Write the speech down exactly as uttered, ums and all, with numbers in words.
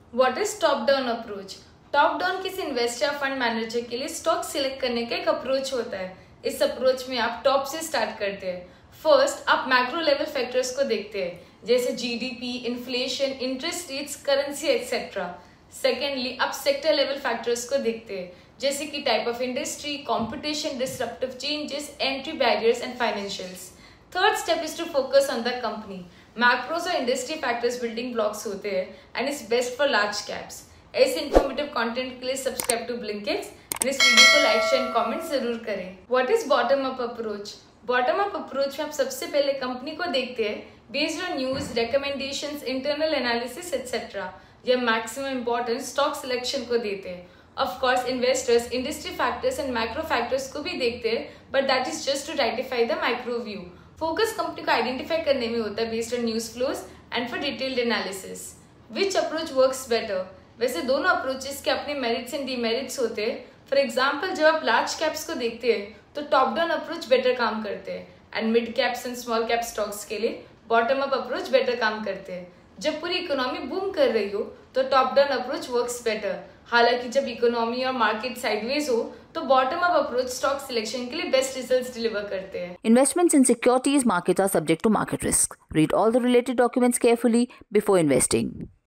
What is top down approach? Top down किसी investor या fund manager के लिए स्टॉक सिलेक्ट करने का एक अप्रोच होता है। इस अप्रोच में आप टॉप से स्टार्ट करते हैं। फर्स्ट, आप मैक्रो लेवल फैक्टर्स को देखते हैं, जैसे GDP, inflation, interest rates, currency etcetera. Secondly, आप सेक्टर लेवल फैक्टर्स को देखते हैं, जैसे कि type of industry, competition, disruptive changes, entry barriers and financials. Third step is to focus on the company. Macros और इंडस्ट्री फैक्टर्स बिल्डिंग ब्लॉक्स होते हैं and is best for large caps. ऐसे informative content के लिए subscribe to ब्लिंकिट्स। इस video को like share comment जरूर करें। What is bottom up approach? Bottom up approach में आप सबसे पहले कंपनी को देखते हैं based on news, recommendations, internal analysis etcetera. या मैक्सिमम इंपॉर्टेंस स्टॉक सिलेक्शन को देते हैं। Of course investors industry factors and macro factors को भी देखते हैं, but that is just to identify the micro view. Focus company को आइडेंटिफाई करने में होता है based on news flows and for detailed analysis. Which approach works better? वैसे दोनों अप्रोचेस के अपने मेरिट्स एंड डीमेरिट्स होते हैं। फॉर एग्जाम्पल, जब आप लार्ज कैप्स को देखते हैं तो टॉप डाउन अप्रोच बेटर काम करते हैं and mid caps and small cap stocks के लिए बॉटम अप अप्रोच बेटर काम करते हैं। जब पूरी इकोनॉमी बूम कर रही हो तो top down approach works better. हालांकि जब इकोनॉमी और मार्केट साइडवेज हो तो bottom up approach stock selection के लिए बेस्ट रिजल्ट्स डिलीवर करते हैं। Investments in securities markets are subject to market risk. Read all the related documents carefully before investing.